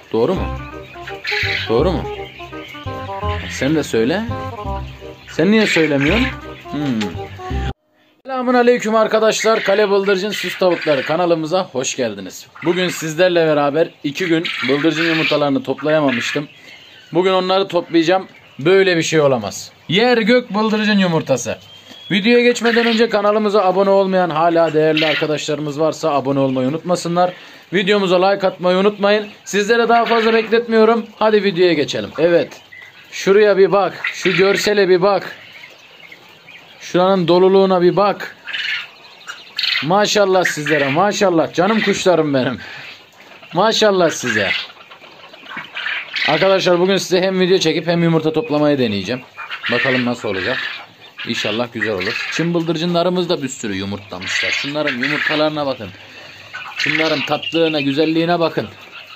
Doğru mu? Doğru mu? Sen de söyle. Sen niye söylemiyorsun? Selamun aleyküm arkadaşlar. Kale Bıldırcın Süs Tavukları kanalımıza hoş geldiniz. Bugün sizlerle beraber 2 gün bıldırcın yumurtalarını toplayamamıştım. Bugün onları toplayacağım. Böyle bir şey olamaz. Yer gök bıldırcın yumurtası. Videoya geçmeden önce kanalımıza abone olmayan hala değerli arkadaşlarımız varsa abone olmayı unutmasınlar. Videomuza like atmayı unutmayın. Sizlere daha fazla bekletmiyorum. Hadi videoya geçelim. Evet. Şuraya bir bak. Şu görsele bir bak. Şuranın doluluğuna bir bak. Maşallah sizlere, maşallah. Canım kuşlarım benim. Maşallah size. Arkadaşlar bugün size hem video çekip hem yumurta toplamayı deneyeceğim. Bakalım nasıl olacak. İnşallah güzel olur. Çin bıldırcınlarımız da bir sürü yumurtlamışlar. Şunların yumurtalarına bakın. Şunların tatlılığına, güzelliğine bakın.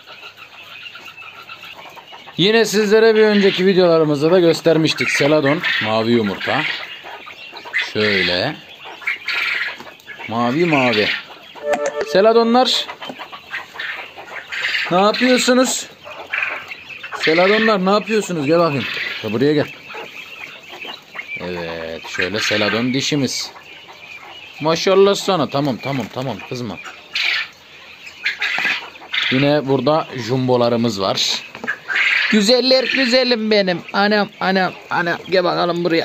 Yine sizlere bir önceki videolarımızda da göstermiştik. Seladon mavi yumurta. Şöyle. Mavi mavi. Seladonlar. Ne yapıyorsunuz? Seladonlar ne yapıyorsunuz? Gel bakayım. Buraya gel. Evet. Şöyle seladon dişimiz. Maşallah sana. Tamam kızma. Yine burada jumbolarımız var. Güzeller güzelim benim. Anam. Gel bakalım buraya.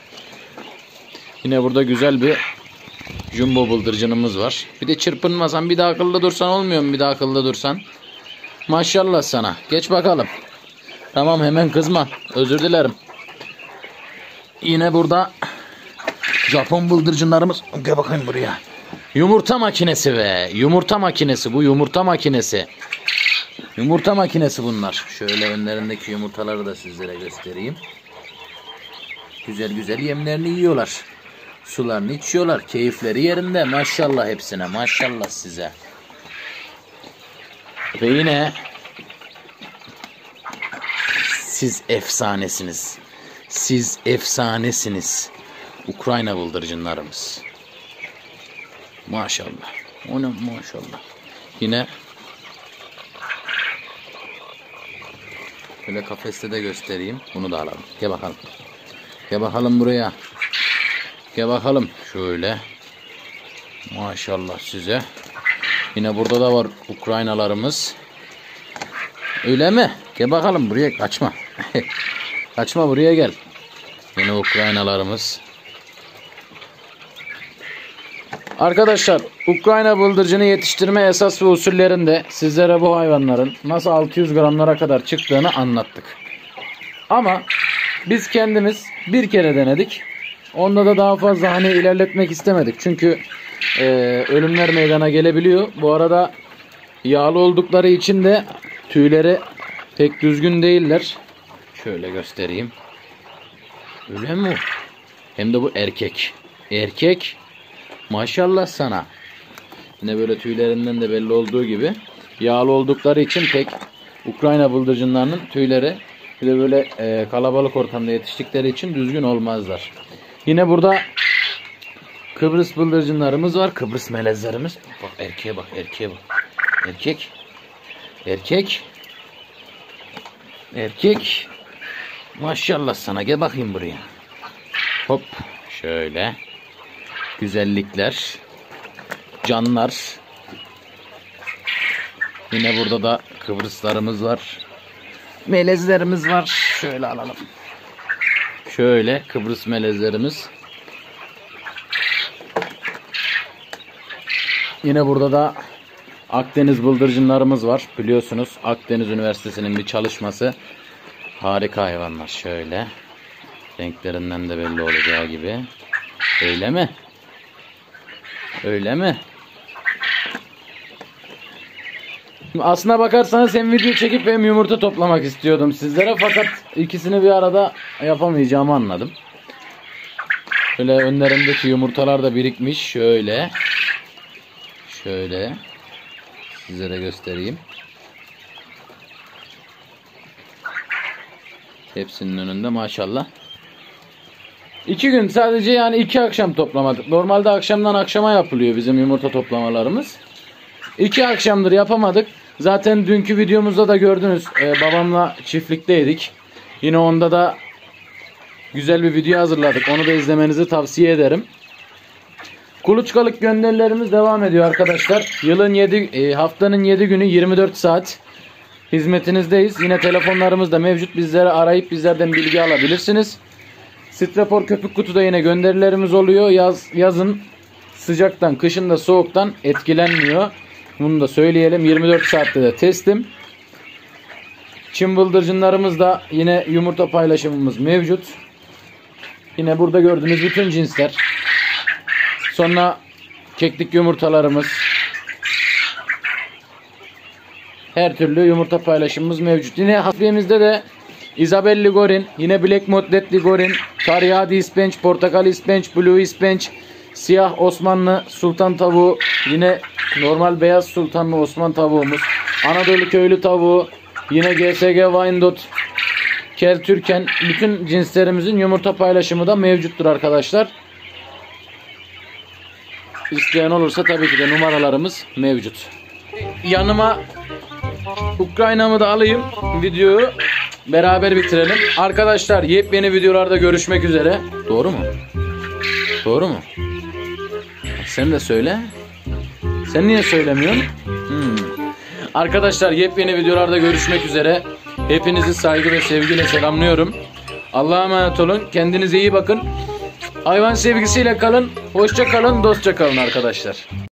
Yine burada güzel bir jumbo bıldırcınımız var. Bir de çırpınmasan, bir de akıllı dursan olmuyor mu? Bir de akıllı dursan. Maşallah sana. Geç bakalım. Tamam, hemen kızma. Özür dilerim. Yine burada Japon bıldırcınlarımız. Gel bakayım buraya. Yumurta makinesi be. Yumurta makinesi. Bu yumurta makinesi. Yumurta makinesi bunlar. Şöyle önlerindeki yumurtaları da sizlere göstereyim. Güzel güzel yemlerini yiyorlar. Sularını içiyorlar. Keyifleri yerinde. Maşallah hepsine. Maşallah size. Ve yine siz efsanesiniz. Siz efsanesiniz. Ukrayna bıldırcınlarımız. Maşallah. Ona maşallah. Yine şöyle kafeste de göstereyim. Bunu da alalım. Gel bakalım. Gel bakalım buraya. Gel bakalım. Şöyle. Maşallah size. Yine burada da var Ukraynalarımız. Öyle mi? Gel bakalım buraya. Kaçma. Kaçma, buraya gel. Yine Ukraynalarımız. Arkadaşlar, Ukrayna bıldırcını yetiştirme esas ve usullerinde sizlere bu hayvanların nasıl 600 gramlara kadar çıktığını anlattık. Ama biz kendimiz bir kere denedik. Onda da daha fazla ilerletmek istemedik. Çünkü ölümler meydana gelebiliyor. Bu arada yağlı oldukları için de tüyleri pek düzgün değiller. Şöyle göstereyim. Öyle mi? Hem de bu erkek. Erkek. Maşallah sana. Yine böyle tüylerinden de belli olduğu gibi yağlı oldukları için pek Ukrayna bıldırcınlarının tüyleri bir de böyle kalabalık ortamda yetiştikleri için düzgün olmazlar. Yine burada Kıbrıs bıldırcınlarımız var. Kıbrıs melezlerimiz. Bak erkeğe bak, erkeğe bak. Erkek. Erkek. Erkek. Maşallah sana. Gel bakayım buraya. Hop. Şöyle. Güzellikler. Canlar. Yine burada da Kıbrıslarımız var. Melezlerimiz var. Şöyle alalım. Şöyle Kıbrıs melezlerimiz. Yine burada da Akdeniz bıldırcınlarımız var. Biliyorsunuz Akdeniz Üniversitesi'nin bir çalışması. Harika hayvanlar. Şöyle. Renklerinden de belli olacağı gibi. Öyle mi? Öyle mi? Aslına bakarsanız hem video çekip hem yumurta toplamak istiyordum sizlere. Fakat ikisini bir arada yapamayacağımı anladım. Şöyle önlerindeki yumurtalar da birikmiş. Şöyle. Şöyle. Sizlere göstereyim. Hepsinin önünde maşallah. 2 gün sadece, yani 2 akşam toplamadık. Normalde akşamdan akşama yapılıyor bizim yumurta toplamalarımız. 2 akşamdır yapamadık. Zaten dünkü videomuzda da gördünüz. Babamla çiftlikteydik. Yine onda da güzel bir video hazırladık. Onu da izlemenizi tavsiye ederim. Kuluçkalık gönderilerimiz devam ediyor arkadaşlar. Haftanın 7 günü 24 saat hizmetinizdeyiz. Yine telefonlarımız da mevcut. Bizleri arayıp bizlerden bilgi alabilirsiniz. Strepor köpük kutuda yine gönderilerimiz oluyor. Yazın sıcaktan, kışın da soğuktan etkilenmiyor. Bunu da söyleyelim. 24 saatte de teslim. Çin bıldırcınlarımız da yine yumurta paylaşımımız mevcut. Yine burada gördüğünüz bütün cinsler. Sonra keklik yumurtalarımız. Her türlü yumurta paylaşımımız mevcut. Yine hasbiyemizde de Isabelli Gorin, yine Black Modelletli Gorin, Karyadi İspenç, Portakal İspenç, Blue İspenç, Siyah Osmanlı Sultan tavuğu, yine normal beyaz sultanlı Osman tavuğumuz, Anadolu köylü tavuğu, yine GSG Wyandotte, Kel Türken, bütün cinslerimizin yumurta paylaşımı da mevcuttur arkadaşlar. İsteyen olursa tabii ki de numaralarımız mevcut. Yanıma Ukrayna'mı da alayım, videoyu beraber bitirelim. Arkadaşlar yepyeni videolarda görüşmek üzere. Doğru mu? Doğru mu? Sen de söyle. Sen niye söylemiyorsun? Arkadaşlar yepyeni videolarda görüşmek üzere. Hepinizi saygı ve sevgiyle selamlıyorum. Allah'a emanet olun. Kendinize iyi bakın. Hayvan sevgisiyle kalın. Hoşça kalın, dostça kalın arkadaşlar.